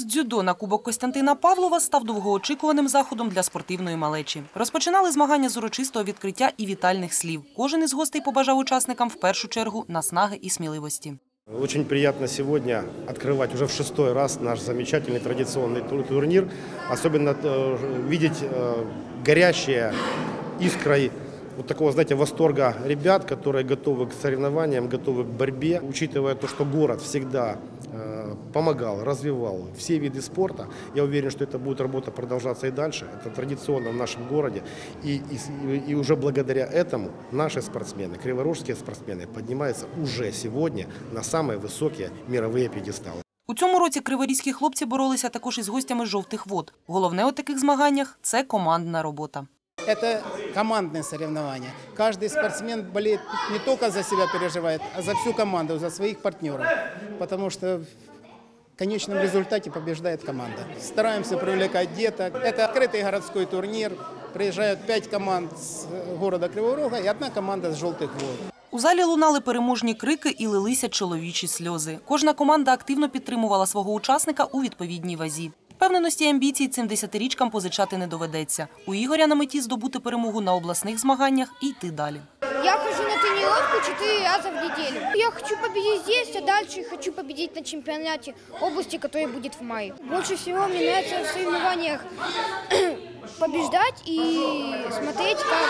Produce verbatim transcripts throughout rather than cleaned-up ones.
дзюдо на Кубок Костянтина Павлова став довгоочікуваним заходом для спортивної малечі. Розпочинали змагання з урочистого відкриття і вітальних слів. Кожен із гостей побажав учасникам в першу чергу наснаги і сміливості. Очень приятно сегодня открывать уже в шестой раз наш замечательный традиционный турнир. Особенно видеть горящие искрой вот такого, знаете, восторга ребят, которые готовы к соревнованиям, готовы к борьбе. Учитывая то, что город всегда помогал, развивал все виды спорта, я уверен, что эта будет работа продолжаться и дальше. Это традиционно в нашем городе. И, и, и уже благодаря этому наши спортсмены, криворожские спортсмены, поднимаются уже сегодня на самые высокие мировые пьедесталы. У цьому році криворізькі хлопці боролися також із гостями «Жовтих вод». Головне у таких змаганнях – це командна робота. Это командные соревнования. Каждый спортсмен болеет не только за себя переживает, а за всю команду, за своих партнеров. Потому что в конечном результате побеждает команда. Стараемся привлекать деток. Это открытый городской турнир. Приезжают пять команд с города Кривого Рога и одна команда с «Желтых вод». У залі лунали переможні крики і лилися чоловічі сльози. Кожна команда активно підтримувала свого учасника у відповідній вазі. Впевненості і амбіцій цим десятирічкам позичати не доведеться. У Ігоря на меті здобути перемогу на обласних змаганнях і йти далі. Я хожу на тренировку четыре раза в неделю. Я хочу победить здесь, а дальше хочу победить на чемпионате области, который будет в мае. Больше всего мне нравится в соревнованиях побеждать и смотреть, как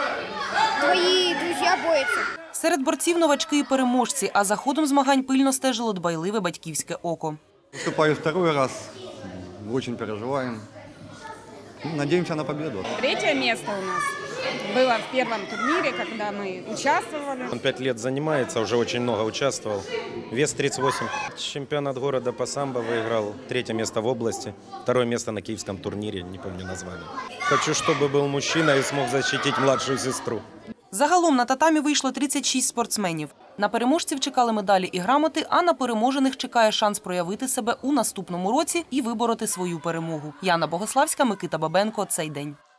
твои друзья борются. Серед борців новачки і переможці, а за ходом змагань пильно стежило дбайливе батьківське око. Выступаю второй раз, очень переживаем. Надеемся на победу. Третье место у нас было в первом турнире, когда мы участвовали. Он пять лет занимается, уже очень много участвовал. Вес тридцать восемь. Чемпионат города по самбо выиграл. Третье место в области. Второе место на киевском турнире, не помню название. Хочу, чтобы был мужчина и смог защитить младшую сестру. Загалом на татамі вийшло тридцять шість спортсменів. На переможців чекали медалі і грамоти, а на переможених чекає шанс проявити себе у наступному році і вибороти свою перемогу. Яна Богославська, Микита Бабенко. Цей день.